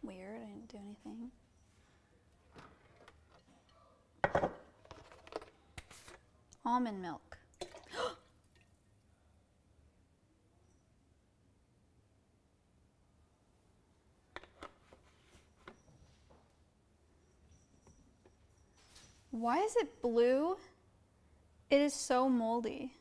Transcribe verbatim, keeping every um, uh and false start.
Weird, I didn't do anything. Almond milk. Why is it blue? It is so moldy.